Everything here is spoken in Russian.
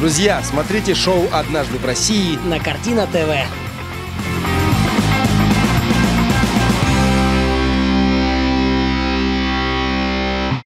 Друзья, смотрите шоу «Однажды в России» на Картина ТВ.